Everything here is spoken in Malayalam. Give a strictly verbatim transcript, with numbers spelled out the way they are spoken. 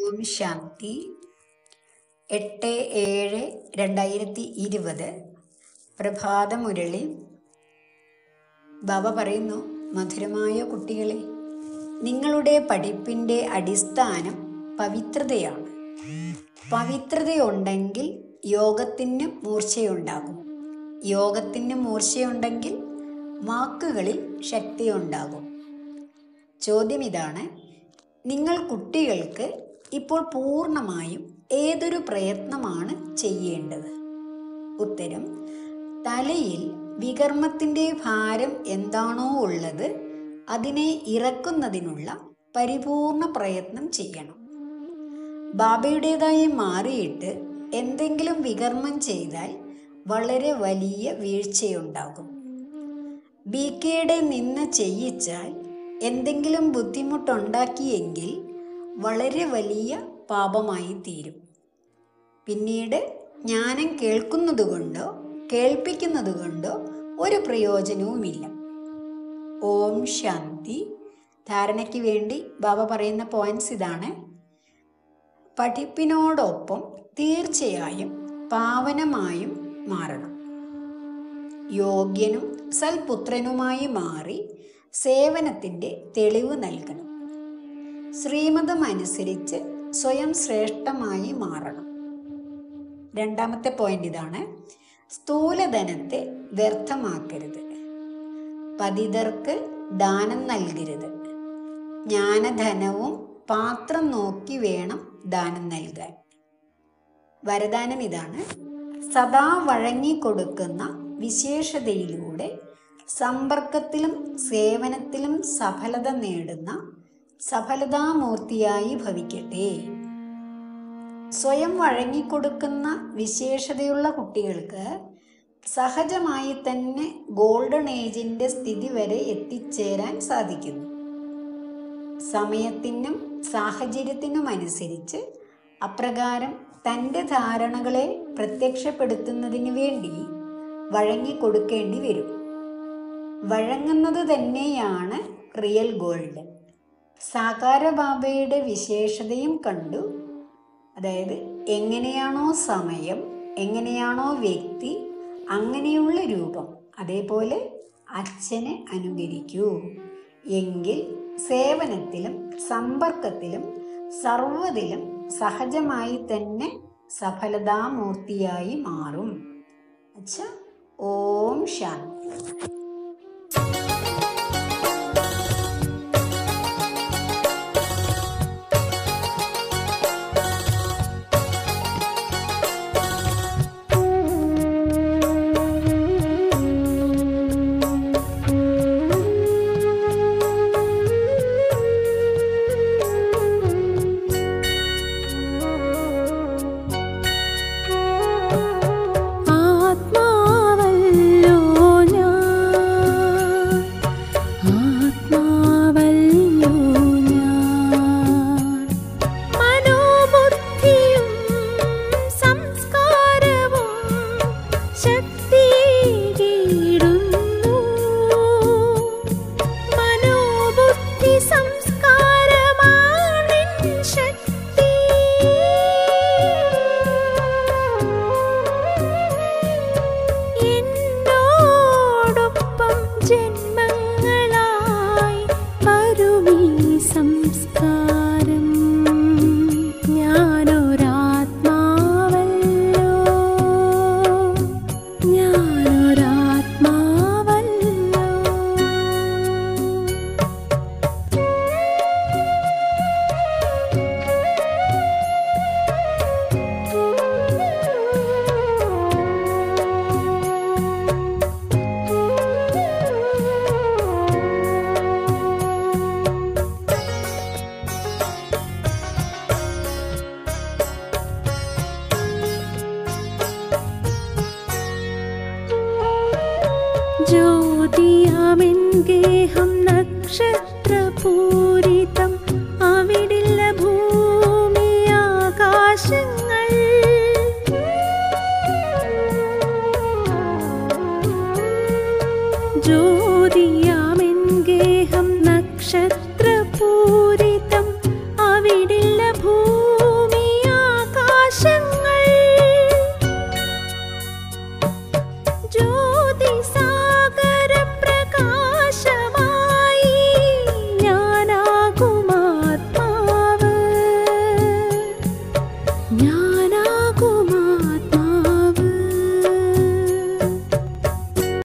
ഓം ശാന്തി. എട്ട് ഏഴ് രണ്ടായിരത്തി ഇരുപത് പ്രഭാതമുരളി. ബാബ പറയുന്നു, മധുരമായ കുട്ടികളെ, നിങ്ങളുടെ പഠിപ്പിൻ്റെ അടിസ്ഥാനം പവിത്രതയാണ്. പവിത്രതയുണ്ടെങ്കിൽ യോഗത്തിന് മൂർച്ചയുണ്ടാകും. യോഗത്തിന് മൂർച്ചയുണ്ടെങ്കിൽ വാക്കുകളിൽ ശക്തിയുണ്ടാകും. ചോദ്യം ഇതാണ്: നിങ്ങൾ കുട്ടികൾക്ക് ഇപ്പോൾ പൂർണ്ണമായും ഏതൊരു പ്രയത്നമാണ് ചെയ്യേണ്ടത്? ഉത്തരം: തലയിൽ വികർമ്മത്തിൻ്റെ ഭാരം എന്താണോ ഉള്ളത് അതിനെ ഇറക്കുന്നതിനുള്ള പരിപൂർണ പ്രയത്നം ചെയ്യണം. ബാബയുടേതായി മാറിയിട്ട് എന്തെങ്കിലും വികർമ്മം ചെയ്താൽ വളരെ വലിയ വീഴ്ചയുണ്ടാകും. ബി കെയുടെ നിന്ന് ചെയ്യിച്ചാൽ എന്തെങ്കിലും ബുദ്ധിമുട്ടുണ്ടാക്കിയെങ്കിൽ വളരെ വലിയ പാപമായി തീരും. പിന്നീട് ജ്ഞാനം കേൾക്കുന്നതുകൊണ്ടോ കേൾപ്പിക്കുന്നതുകൊണ്ടോ ഒരു പ്രയോജനവുമില്ല. ഓം ശാന്തി. ധാരണയ്ക്ക് വേണ്ടി ബാബ പറയുന്ന പോയിന്റ്സ് ഇതാണ്: പഠിപ്പിനോടൊപ്പം തീർച്ചയായും പാവനമായും മാറണം. യോഗ്യനും സൽപുത്രനുമായി മാറി സേവനത്തിൻ്റെ തെളിവ് നൽകണം. ശ്രീമതം അനുസരിച്ച് സ്വയം ശ്രേഷ്ഠമായി മാറണം. രണ്ടാമത്തെ പോയിന്റ് ഇതാണ്: സ്ഥൂലധനത്തെ വ്യർത്ഥമാക്കരുത്. പതിതർക്ക് ദാനം നൽകരുത്. ജ്ഞാനധനവും പാത്രം നോക്കി വേണം ദാനം നൽകാൻ. വരദാനം ഇതാണ്: സദാ വഴങ്ങിക്കൊടുക്കുന്ന വിശേഷതയിലൂടെ സമ്പർക്കത്തിലും സേവനത്തിലും സഫലത നേടുന്ന സഫലതാമൂർത്തിയായി ഭവിക്കട്ടെ. സ്വയം വഴങ്ങിക്കൊടുക്കുന്ന വിശേഷതയുള്ള കുട്ടികൾക്ക് സഹജമായി തന്നെ ഗോൾഡൻ ഏജിൻ്റെ സ്ഥിതി വരെ എത്തിച്ചേരാൻ സാധിക്കുന്നു. സമയത്തിനും സാഹചര്യത്തിനും അനുസരിച്ച് അപ്രകാരം തൻ്റെ ധാരണകളെ പ്രത്യക്ഷപ്പെടുത്തുന്നതിന് വേണ്ടി വഴങ്ങിക്കൊടുക്കേണ്ടി വരും. വഴങ്ങുന്നത് തന്നെയാണ് റിയൽ ഗോൾഡ്. സാകാര ബാബയുടെ വിശേഷതയും കണ്ടു. അതായത് എങ്ങനെയാണോ സമയം, എങ്ങനെയാണോ വ്യക്തി, അങ്ങനെയുള്ള രൂപം, അതേപോലെ അച്ഛനെ അനുകരിക്കൂ. എങ്കിൽ സേവനത്തിലും സമ്പർക്കത്തിലും സർവ്വതിലും സഹജമായി തന്നെ സഫലതാമൂർത്തിയായി മാറും. അച്ഛാ, ഓം ശാന്തി.